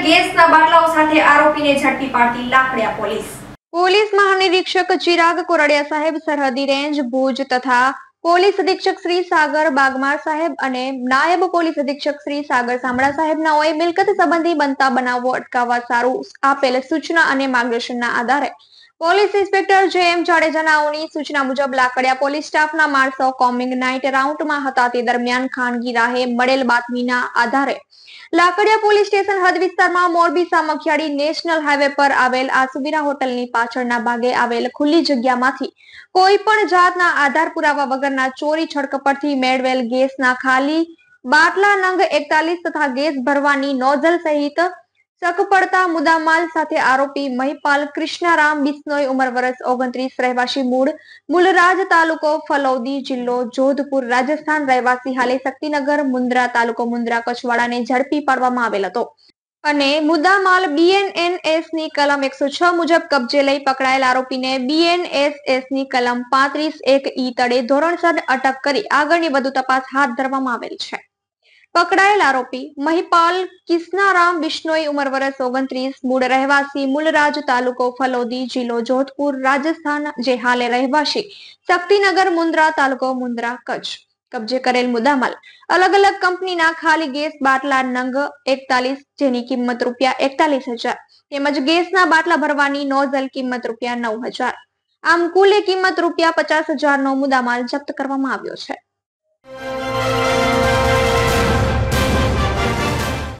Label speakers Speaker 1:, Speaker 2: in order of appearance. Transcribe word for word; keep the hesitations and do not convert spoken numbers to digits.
Speaker 1: ગેસના બાટલાઓ સાથે આરોપીને ઝડપી પાડતી લાકડિયા પોલીસ
Speaker 2: પોલીસ મહાનિરીક્ષક ચિરાગ કોરડિયા સાહેબ, સરહદી રેન્જ ભુજ તથા પોલીસ અધિક્ષક શ્રી સાગર બાગમાર સાહેબ અને નાયબ પોલીસ અધિક્ષક શ્રી સાગર સામડા સાહેબનાઓએ મિલકત સંબંધી બનતા બનાવો અટકાવવા સારું આપેલ સૂચના અને માર્ગદર્શનના આધારે પોલીસ ઇન્સ્પેક્ટર જે એમ જાડેજાનાઓની સૂચના મુજબ લાકડિયા પોલીસ સ્ટાફના માણસો કોમિંગ નાઇટ રાઉન્ડમાં હતા તે દરમિયાન ખાનગી રાહે મળેલ બાતમીના આધારે લાકડિયા પોલીસ સ્ટેશન હદ વિસ્તારમાં મોરબી સામખિયાળી નેશનલ હાઈવે પર આવેલ આસુબીરા હોટલની પાછળના ભાગે આવેલ ખુલ્લી જગ્યામાંથી કોઈ પણ જાતના આધાર પુરાવા વગરના ચોરી છડકપટથી મેળવેલ ગેસના ખાલી બાટલા નંગ એકતાલીસ તથા ગેસ ભરવાની નોઝલ સહિત શક પડતા મુદ્દામાલ સાથે આરોપી મહિપાલ કૃષ્ણારામ બિશ્નોઈ ઉંમર વર્ષ ઓગણત્રીસ રહેવાસી મૂળ મુલરાજ તાલુકો ફલૌદી જિલ્લો જોધપુર રાજસ્થાન રહેવાસી હાલે શક્તિનગર મુન્દ્રા તાલુકો મુન્દ્રા કચ્છવાળાને ઝડપી પાડવામાં આવેલ હતો અને મુદ્દામાલ બીએનએનએસ ની કલમ એકસો છ મુજબ કબજે લઈ પકડાયેલ આરોપીને બીએનએસએસ ની કલમ પાંત્રીસ એક ઈ તળે ધોરણસર અટક કરી આગળની વધુ તપાસ હાથ ધરવામાં આવેલ છે। પકડાયેલ આરોપી મહિપાલ કિસ્નારામ બિશ્નોઈ ઉંમર વર્ષ ઓગણત્રીસ મૂળ રહેવાસી મુલરાજ તાલુકો ફલૌદી જિલ્લો જોધપુર રાજસ્થાન જે હાલે રહેવાસી શક્તિનગર મુન્દ્રા તાલુકો મુન્દ્રા કચ્છ કબજે કરેલ મુદ્દામાલ અલગ અલગ કંપનીના ખાલી ગેસ બાટલા નંગ એકતાલીસ જેની કિંમત રૂપિયા એકતાલીસ હજાર તેમજ ગેસના બાટલા ભરવાની નોઝલ કિંમત રૂપિયા નવ હજાર આમ કુલ કિંમત રૂપિયા પચાસ હજાર નો મુદ્દામાલ જપ્ત કરવામાં આવ્યો છે।